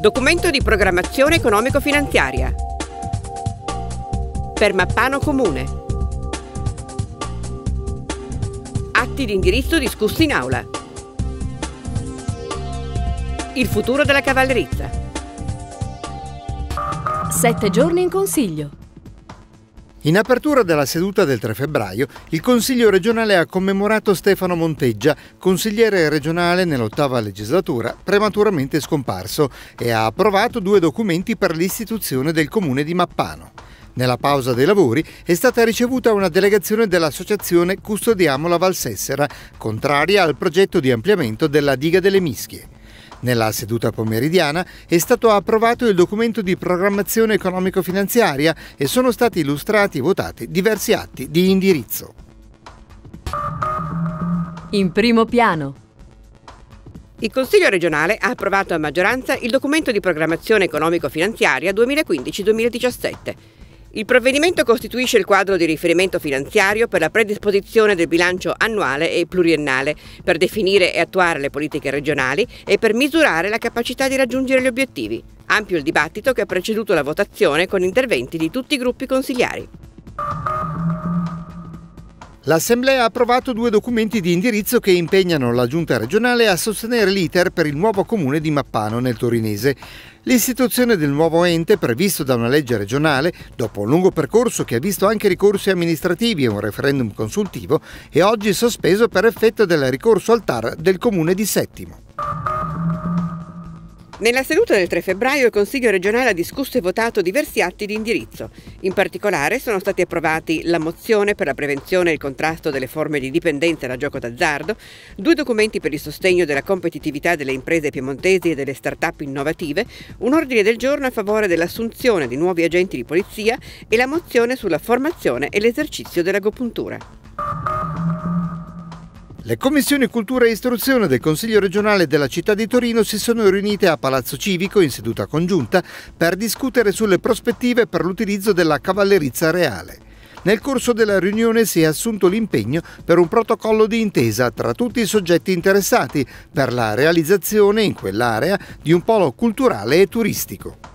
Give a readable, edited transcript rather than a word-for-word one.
Documento di programmazione economico-finanziaria. Per Mappano Comune. Atti di indirizzo discussi in aula. Il futuro della cavallerizza. 7 giorni in consiglio. In apertura della seduta del 3 febbraio, il Consiglio regionale ha commemorato Stefano Monteggia, consigliere regionale nell'8ª legislatura, prematuramente scomparso, e ha approvato 2 documenti per l'istituzione del comune di Mappano. Nella pausa dei lavori è stata ricevuta una delegazione dell'associazione Custodiamo la Valsessera, contraria al progetto di ampliamento della diga delle Mischie. Nella seduta pomeridiana è stato approvato il documento di programmazione economico-finanziaria e sono stati illustrati e votati diversi atti di indirizzo. In primo piano. Il Consiglio regionale ha approvato a maggioranza il documento di programmazione economico-finanziaria 2015-2017. Il provvedimento costituisce il quadro di riferimento finanziario per la predisposizione del bilancio annuale e pluriennale, per definire e attuare le politiche regionali e per misurare la capacità di raggiungere gli obiettivi. Ampio il dibattito che ha preceduto la votazione con interventi di tutti i gruppi consigliari. L'Assemblea ha approvato 2 documenti di indirizzo che impegnano la Giunta regionale a sostenere l'iter per il nuovo comune di Mappano nel Torinese. L'istituzione del nuovo ente, previsto da una legge regionale, dopo un lungo percorso che ha visto anche ricorsi amministrativi e un referendum consultivo, è oggi sospeso per effetto del ricorso al TAR del comune di Settimo. Nella seduta del 3 febbraio il Consiglio regionale ha discusso e votato diversi atti di indirizzo. In particolare sono stati approvati la mozione per la prevenzione e il contrasto delle forme di dipendenza da gioco d'azzardo, 2 documenti per il sostegno della competitività delle imprese piemontesi e delle start-up innovative, un ordine del giorno a favore dell'assunzione di nuovi agenti di polizia e la mozione sulla formazione e l'esercizio dell'agopuntura. Le commissioni Cultura e Istruzione del Consiglio regionale della città di Torino si sono riunite a Palazzo Civico in seduta congiunta per discutere sulle prospettive per l'utilizzo della cavallerizza reale. Nel corso della riunione si è assunto l'impegno per un protocollo di intesa tra tutti i soggetti interessati per la realizzazione in quell'area di un polo culturale e turistico.